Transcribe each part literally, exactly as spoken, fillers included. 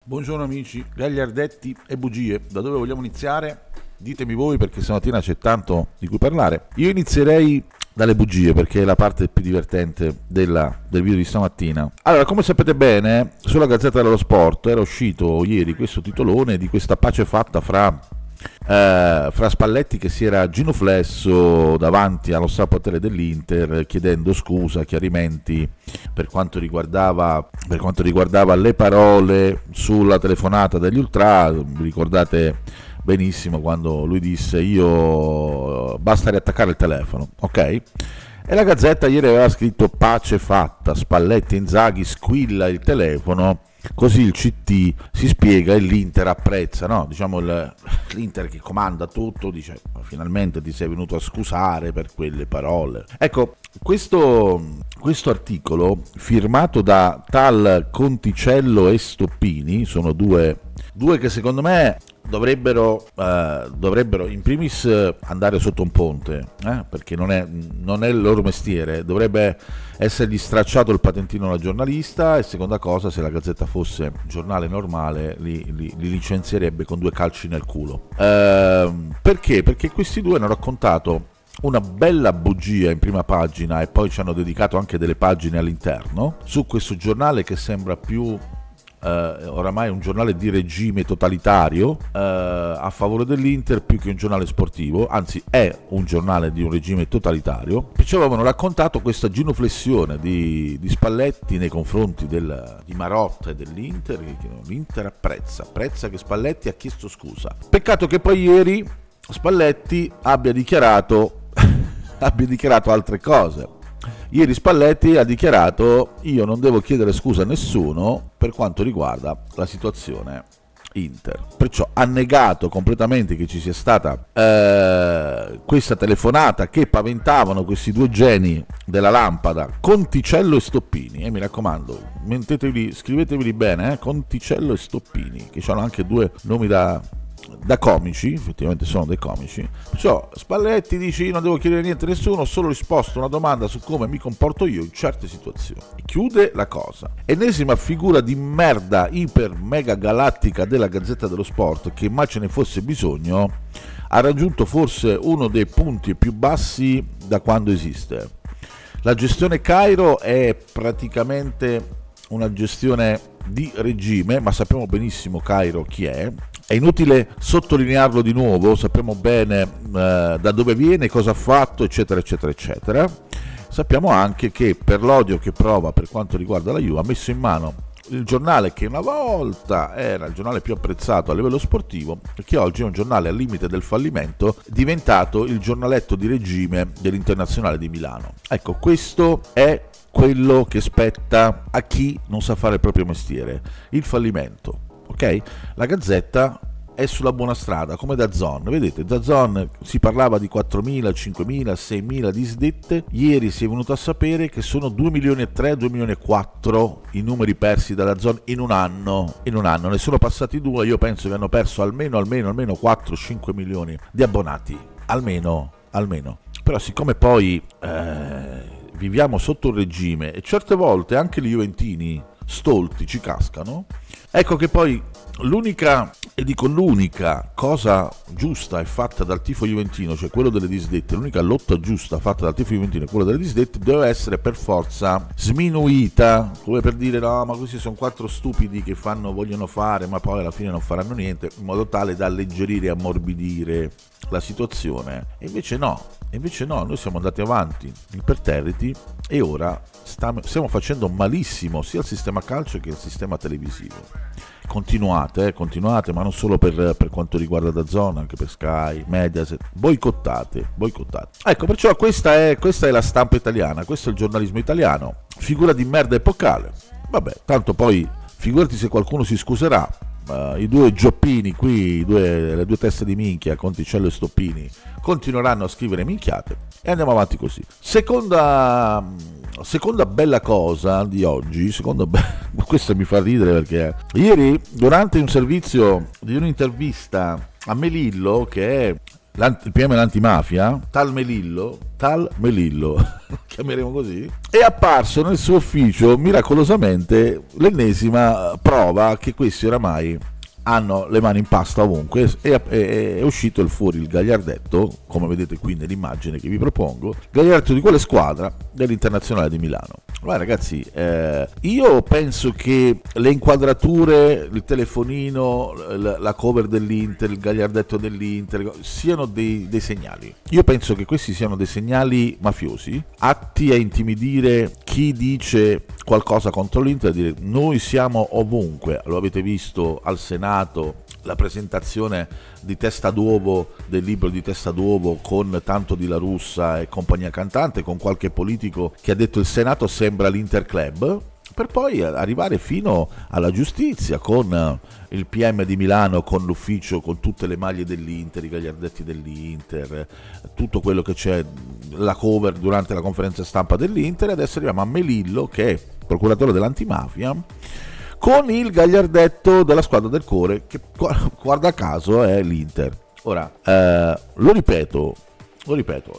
Buongiorno amici, gagliardetti e bugie. Da dove vogliamo iniziare? Ditemi voi, perché stamattina c'è tanto di cui parlare. Io inizierei dalle bugie, perché è la parte più divertente della, del video di stamattina. Allora, come sapete bene, sulla Gazzetta dello Sport era uscito ieri questo titolone di questa pace fatta fra Eh, fra Spalletti, che si era genuflesso davanti allo strapotere dell'Inter chiedendo scusa, chiarimenti per quanto riguardava per quanto riguardava le parole sulla telefonata degli ultra. Vi ricordate benissimo quando lui disse io basta riattaccare il telefono, ok? E la Gazzetta ieri aveva scritto pace fatta, Spalletti e Inzaghi squilla il telefono, così il C T si spiega e l'Inter apprezza, no? Diciamo il, l'Inter che comanda tutto dice finalmente ti sei venuto a scusare per quelle parole. Ecco, questo, questo articolo firmato da tal Conticello e Stoppini, sono due, due che secondo me dovrebbero, eh, dovrebbero in primis andare sotto un ponte, eh? perché non è, non è il loro mestiere, dovrebbe essergli stracciato il patentino alla giornalista, e seconda cosa, se la Gazzetta fosse giornale normale li, li, li licenzierebbe con due calci nel culo. Eh, perché? Perché questi due hanno raccontato una bella bugia in prima pagina e poi ci hanno dedicato anche delle pagine all'interno su questo giornale che sembra più Uh, oramai un giornale di regime totalitario, uh, a favore dell'Inter più che un giornale sportivo, anzi è un giornale di un regime totalitario. Perciò avevano raccontato questa genuflessione di, di Spalletti nei confronti del, di Marotta e dell'Inter, che, che l'Inter apprezza, apprezza che Spalletti ha chiesto scusa. Peccato che poi ieri Spalletti abbia dichiarato abbia dichiarato altre cose. Ieri Spalletti ha dichiarato io non devo chiedere scusa a nessuno per quanto riguarda la situazione Inter, perciò ha negato completamente che ci sia stata eh, questa telefonata che paventavano questi due geni della lampada, Conticello e Stoppini, e mi raccomando mettetevi, scriveteveli bene, eh, Conticello e Stoppini, che hanno anche due nomi da da comici, effettivamente sono dei comici. Perciò Spalletti dice io non devo chiedere niente a nessuno, ho solo risposto a una domanda su come mi comporto io in certe situazioni. Chiude la cosa. Ennesima figura di merda iper mega galattica della Gazzetta dello Sport, che mai ce ne fosse bisogno, ha raggiunto forse uno dei punti più bassi da quando esiste. La gestione Cairo è praticamente una gestione di regime, ma sappiamo benissimo Cairo chi è. È inutile sottolinearlo di nuovo, sappiamo bene eh, da dove viene, cosa ha fatto, eccetera, eccetera, eccetera. Sappiamo anche che per l'odio che prova per quanto riguarda la Juve ha messo in mano il giornale che una volta era il giornale più apprezzato a livello sportivo e che oggi è un giornale al limite del fallimento, diventato il giornaletto di regime dell'Internazionale di Milano. Ecco, questo è quello che spetta a chi non sa fare il proprio mestiere, il fallimento. Ok? La Gazzetta è sulla buona strada, come DAZN. Vedete, DAZN si parlava di quattromila, cinquemila, seimila disdette. Ieri si è venuto a sapere che sono due milioni e tre, due milioni e quattro i numeri persi da DAZN in un anno. In un anno ne sono passati due. Io penso che hanno perso almeno, almeno, almeno quattro cinque milioni di abbonati. Almeno, almeno. Però siccome poi eh, viviamo sotto un regime e certe volte anche gli juventini stolti ci cascano, ecco che poi l'unica, e dico l'unica cosa giusta è fatta dal tifo juventino, cioè quello delle disdette, l'unica lotta giusta fatta dal tifo juventino è quella delle disdette, deve essere per forza sminuita, come per dire no, ma questi sono quattro stupidi che fanno, vogliono fare, ma poi alla fine non faranno niente, in modo tale da alleggerire e ammorbidire la situazione. E invece no, e invece no, noi siamo andati avanti imperterriti e ora stiamo, stiamo facendo malissimo sia il sistema calcio che il sistema televisivo. Continuate, eh, continuate, ma non solo per, per quanto riguarda DAZN, anche per Sky, Mediaset, boicottate, boicottate. Ecco, perciò questa è, questa è la stampa italiana, questo è il giornalismo italiano, figura di merda epocale. Vabbè, tanto poi figurati se qualcuno si scuserà. Uh, i due gioppini qui, i due, le due teste di minchia, Conticello e Stoppini, continueranno a scrivere minchiate e andiamo avanti così. Seconda, seconda bella cosa di oggi, seconda be- questo mi fa ridere perché ieri durante un servizio di un'intervista a Melillo, che è il P M dell'antimafia, tal Melillo, tal Melillo, chiameremo così, è apparso nel suo ufficio miracolosamente l'ennesima prova che questi oramai hanno le mani in pasta ovunque. È, è, è uscito il fuori il gagliardetto, come vedete qui nell'immagine che vi propongo, gagliardetto di quale squadra? Dell'Internazionale di Milano. Guarda ragazzi, eh, io penso che le inquadrature, il telefonino, la, la cover dell'Inter, il gagliardetto dell'Inter siano dei, dei segnali. Io penso che questi siano dei segnali mafiosi, atti a intimidire chi dice qualcosa contro l'Inter, a dire noi siamo ovunque. Lo avete visto al Senato, la presentazione di Testa d'Uovo, del libro di Testa d'Uovo, con tanto di La Russa e compagnia cantante, con qualche politico che ha detto il Senato sembra l'Inter Club, per poi arrivare fino alla giustizia con il P M di Milano, con l'ufficio, con tutte le maglie dell'Inter, i gagliardetti dell'Inter, tutto quello che c'è, la cover durante la conferenza stampa dell'Inter. Adesso arriviamo a Melillo, che è procuratore dell'antimafia, con il gagliardetto della squadra del cuore, che guarda caso è l'Inter. Ora, eh, lo ripeto, lo ripeto,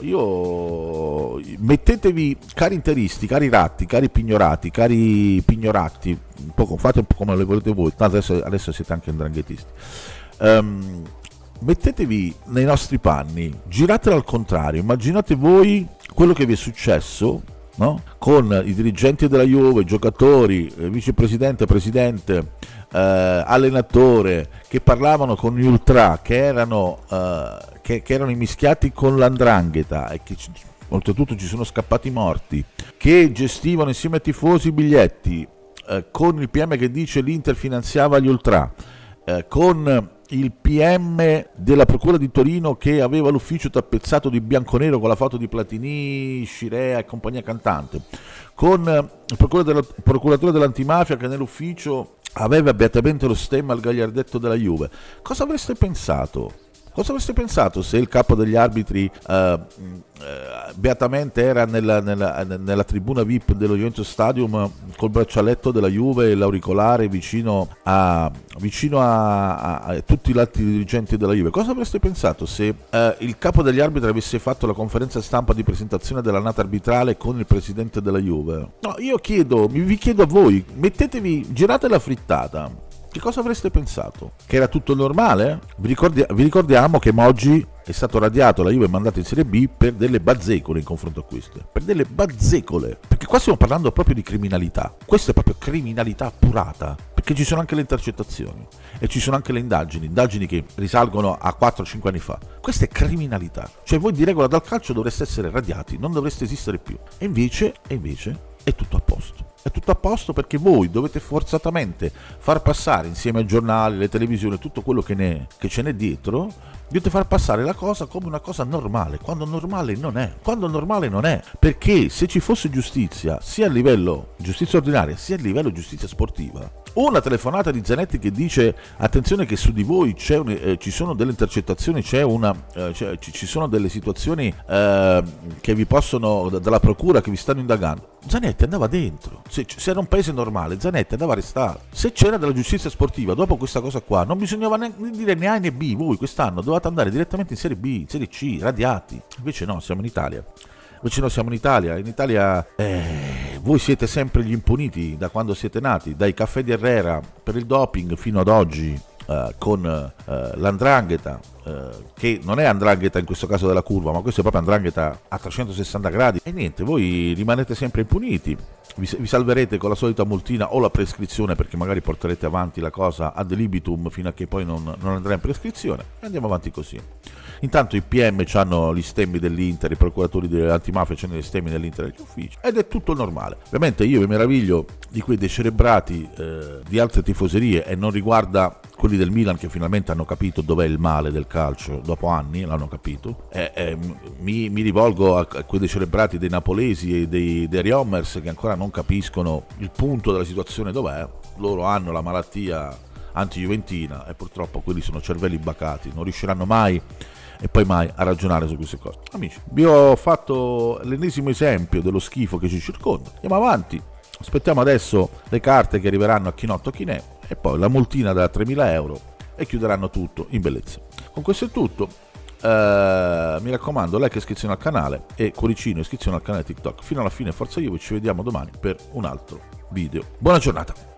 io mettetevi, cari interisti, cari ratti, cari pignorati, cari pignoratti, un po', fate un po' come le volete voi, tanto adesso, adesso siete anche ndranghetisti. Um, mettetevi nei nostri panni, giratelo al contrario, immaginate voi quello che vi è successo, no? Con i dirigenti della Juve, giocatori, eh, vicepresidente, presidente, eh, allenatore, che parlavano con gli ultra, che erano, eh, che, che erano immischiati con l'andrangheta e che ci, oltretutto ci sono scappati morti, che gestivano insieme ai tifosi i biglietti, eh, con il P M che dice l'Inter finanziava gli ultra, eh, con il P M della Procura di Torino che aveva l'ufficio tappezzato di bianconero con la foto di Platini, Scirea e compagnia cantante, con il procuratore, procuratore dell'antimafia che nell'ufficio aveva beatamente lo stemma al gagliardetto della Juve. Cosa avreste pensato? Cosa avreste pensato se il capo degli arbitri uh, uh, beatamente era nella, nella, nella tribuna V I P dello Juventus Stadium col braccialetto della Juve e l'auricolare vicino a, vicino a, a, a tutti gli altri dirigenti della Juve? Cosa avreste pensato se uh, il capo degli arbitri avesse fatto la conferenza stampa di presentazione dell'annata arbitrale con il presidente della Juve? No, io chiedo, vi chiedo a voi, mettetevi, girate la frittata. Che cosa avreste pensato? Che era tutto normale? Vi, ricordi- vi ricordiamo che Moggi è stato radiato, la Juve è mandata in Serie B per delle bazzecole in confronto a queste. Per delle bazzecole. Perché qua stiamo parlando proprio di criminalità. Questa è proprio criminalità appurata. Perché ci sono anche le intercettazioni. E ci sono anche le indagini. Indagini che risalgono a quattro cinque anni fa. Questa è criminalità. Cioè voi di regola dal calcio dovreste essere radiati. Non dovreste esistere più. E invece, e invece è tutto a posto. È tutto a posto perché voi dovete forzatamente far passare insieme ai giornali, alle televisioni, tutto quello che, ne, che ce n'è dietro, dovete far passare la cosa come una cosa normale, quando normale non è, quando normale non è, perché se ci fosse giustizia, sia a livello giustizia ordinaria, sia a livello giustizia sportiva, una telefonata di Zanetti che dice attenzione che su di voi c'è un, eh, ci sono delle intercettazioni, c'è una, eh, c'è, ci sono delle situazioni eh, che vi possono, dalla procura che vi stanno indagando, Zanetti andava dentro. Se, se era un paese normale Zanetti andava arrestato. Se c'era della giustizia sportiva dopo questa cosa qua non bisognava neanche dire né A né B, voi quest'anno dovete andare direttamente in Serie B, in Serie C, radiati. Invece no, siamo in Italia. Invece no, siamo in Italia. In Italia eh, voi siete sempre gli impuniti da quando siete nati, dai caffè di Herrera per il doping fino ad oggi. Uh, con uh, l'andrangheta, uh, che non è andrangheta in questo caso della curva, ma questo è proprio andrangheta a trecentosessanta gradi, e niente, voi rimanete sempre impuniti, vi, vi salverete con la solita multina o la prescrizione, perché magari porterete avanti la cosa ad libitum fino a che poi non, non andrà in prescrizione, e andiamo avanti così. Intanto i P M hanno gli stemmi dell'Inter, i procuratori dell'antimafia hanno gli stemmi dell'Inter negli uffici, ed è tutto normale. Ovviamente io mi meraviglio di quei decerebrati eh, di altre tifoserie, e non riguarda quelli del Milan che finalmente hanno capito dov'è il male del calcio, dopo anni l'hanno capito, e, e, mi, mi rivolgo a, a quei decerebrati dei napolesi e dei, dei Riommers che ancora non capiscono il punto della situazione dov'è. Loro hanno la malattia anti-juventina e purtroppo quelli sono cervelli bacati, non riusciranno mai e poi mai a ragionare su queste cose. Amici, vi ho fatto l'ennesimo esempio dello schifo che ci circonda. Andiamo avanti, aspettiamo adesso le carte che arriveranno a Chinotto Chinè e poi la multina da tremila euro e chiuderanno tutto in bellezza. Con questo è tutto, eh, mi raccomando, like e iscrizione al canale, e cuoricino iscrizione al canale TikTok. Fino alla fine, forza io, ci vediamo domani per un altro video. Buona giornata.